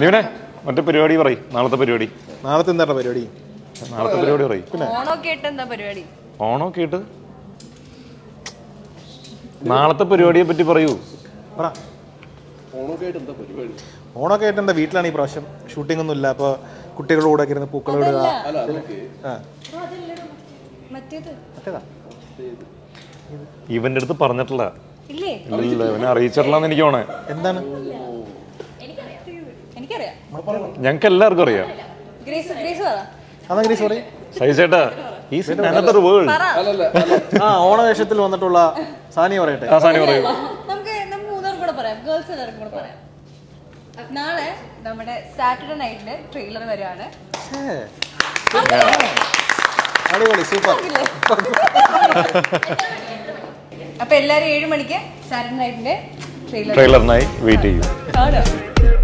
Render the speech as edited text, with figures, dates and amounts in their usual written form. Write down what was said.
നിവിനെ മറ്റേ പരിപാടി പറയും. നാളത്തെ പരിപാടി. നാളത്തെ എന്താ പരിപാടി? നാളത്തെ പരിപാടി പറയും. ഓണമൊക്കെ ഇട്ട് നാളത്തെ പരിപാടിയെ പറ്റി പറയൂ. ഓണമൊക്കെ ആയിട്ട് എന്താ വീട്ടിലാണ് ഈ പ്രാവശ്യം. ഷൂട്ടിംഗ് ഒന്നും ഇല്ല. അപ്പൊ കുട്ടികളുടെ കൂടെ ഒക്കെ ഇരുന്ന് പൂക്കളിടുക. ഇവന്റെ അടുത്ത് പറഞ്ഞിട്ടില്ല. ഇല്ല ഇവനെ അറിയിച്ചിട്ടില്ലെന്ന് എനിക്ക് തോന്നേ. എന്താണ്? ഞങ്ങൾക്ക് എല്ലാവർക്കും അറിയാം. സൈജേട്ടാ ഓണവേഷത്തിൽ വന്നിട്ടുള്ള സാനിയ പറയട്ടെ. സാനിയ പറയൂ. നാളെ നമ്മുടെ സാറ്റർഡേ നൈറ്റില് ട്രെയിലർ വരികയാണ്. അടിപൊളി, സൂപ്പർ. അപ്പൊ എല്ലാരും 7 മണിക്ക് സാറ്റർഡേ നൈറ്റിന്റെ ട്രെയിലറിനായി വെയിറ്റ് ചെയ്യും.